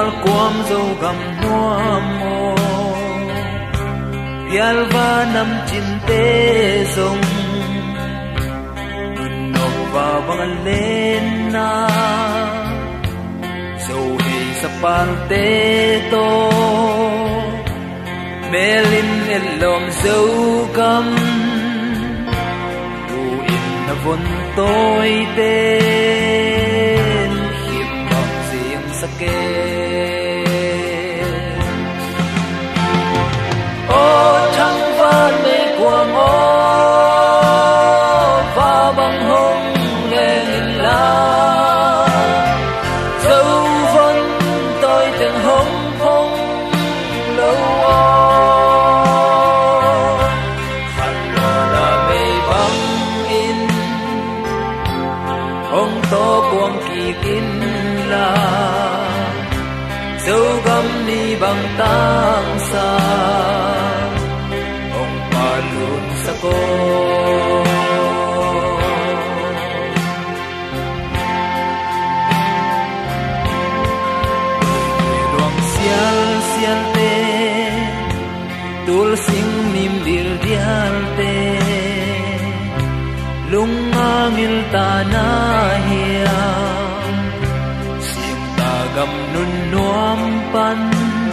quam dâu gầm noa mô Pial va nam chin te zong Nộp vào bằng lên na Dâu hei sa pan te to Melin elom dâu gầm Tu in na von tôi tên Hiệp mong riêng sa kê quang ô và bằng hông lên la dấu vân tôi từng hông phong lâu hẳn là mây băng in ông to quang kỳ kinh la dấu găm đi bằng tang xa luôn sa cô luang sial sial te tul sing nim dil dial te lung angil ta na hiam sim ta gam nun nuam pan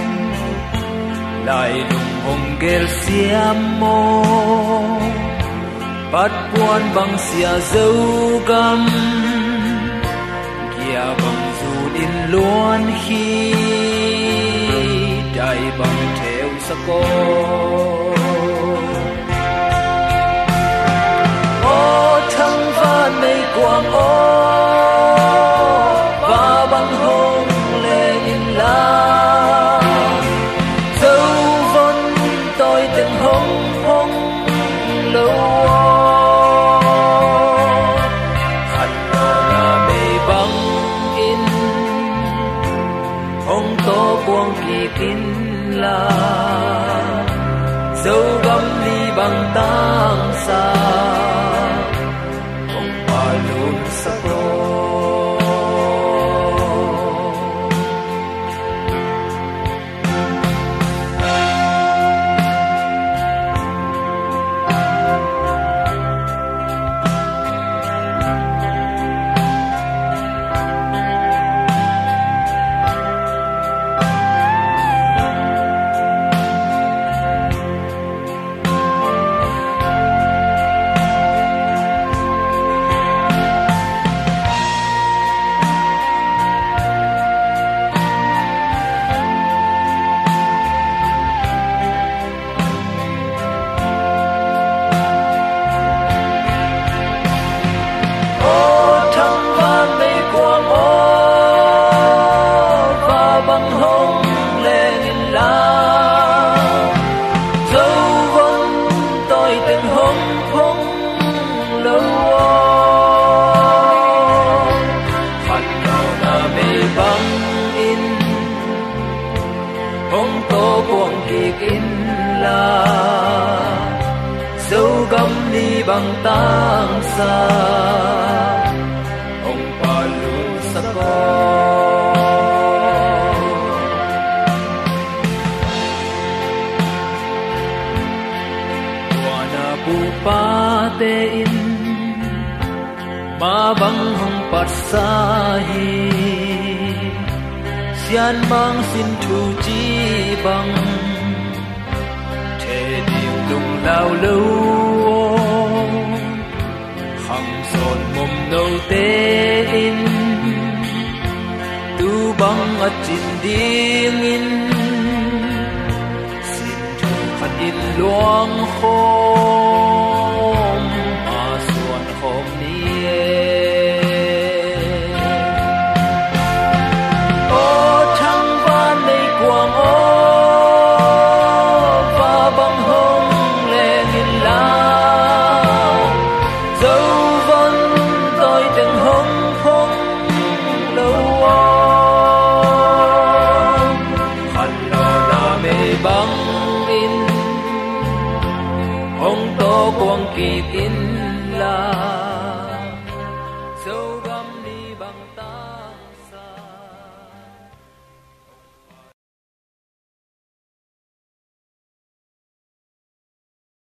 lại lung hong gel siam mo bắt buồn bằng xia dâu găm kia bằng dù in luôn khi đại bằng theo sa cô ô thăng van mây quang ô và bằng hông lên in la từng hông hông lâu hẳn là mây băng in hông to quang kỳ kinh la dấu găm đi bằng tang xa hông pa luôn sa cô bằng tang xa ông pa luôn sa ko wana pu pa te in ma bang hong pat sa hi sian mang sin thu chi bang the điệu lung lao lâu son mom no te in tu bang at chin ding in sin thu khat in luang khom a suan khom ni o thăng van nei quang o va bang hong lên in la quang kỳ kinh la